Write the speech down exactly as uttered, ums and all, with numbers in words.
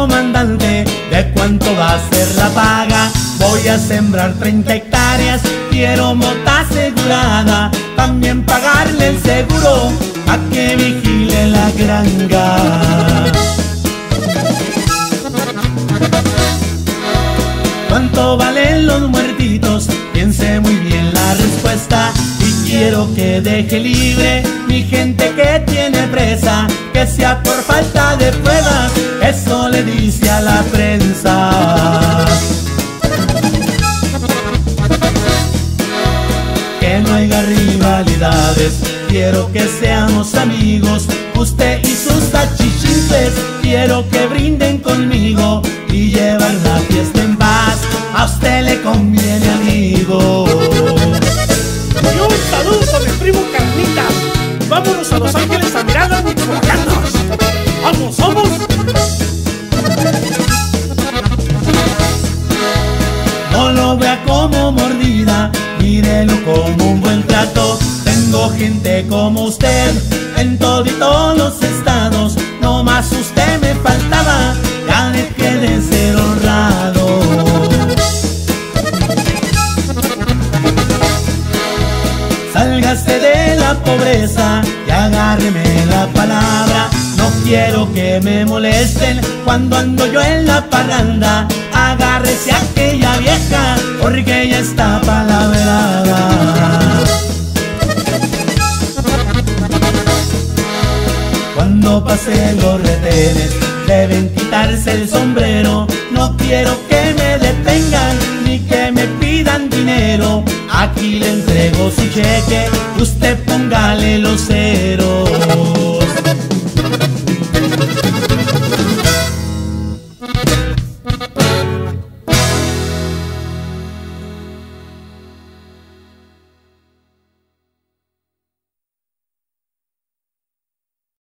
comandante, ¿de cuánto va a ser la paga? Voy a sembrar treinta hectáreas, quiero mota asegurada, también pagarle el seguro a que vigile la granja. ¿Cuánto valen los muertitos? Piense muy bien la respuesta y quiero que deje libre mi gente que tiene presa, que sea por falta de pruebas, eso le dice a la prensa. Que no haya rivalidades, quiero que seamos amigos, usted y sus achichincles, quiero que brinden conmigo y llevar la fiesta en paz, a usted le conviene, amigo. Y un saludo con el primo Carnitas. Vámonos a Los Ángeles a mirar las michoacanas. ¡Vamos, vamos! No lo vea como mordida, mírelo como un buen trato. Tengo gente como usted en toditos los estados, no más usted me faltaba, ya dejé de ser honrado. Sálgase de la pobreza y agárreme la palabra, no quiero que me molesten cuando ando yo en la parranda. Agárrese a aquella vieja porque ella está palabrada. Cuando pasen los retenes deben quitarse el sombrero, no quiero que me detengan ni que me pidan dinero. Aquí le entrego su cheque, usted póngale los ceros.